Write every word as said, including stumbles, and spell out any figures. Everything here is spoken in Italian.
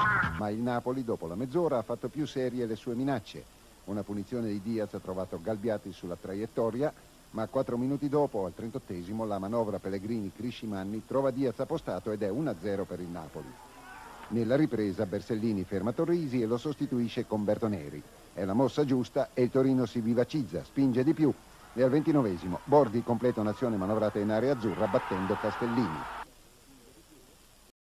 Ma il Napoli, dopo la mezz'ora, ha fatto più serie le sue minacce. Una punizione di Diaz ha trovato Galbiati sulla traiettoria, ma quattro minuti dopo, al trentottesimo, la manovra Pellegrini-Criscimanni trova Diaz appostato ed è uno a zero per il Napoli. Nella ripresa Bersellini ferma Torrisi e lo sostituisce con Bertoneri. È la mossa giusta e il Torino si vivacizza, spinge di più e al ventinovesimo Borghi completa un'azione manovrata in area azzurra battendo Castellini.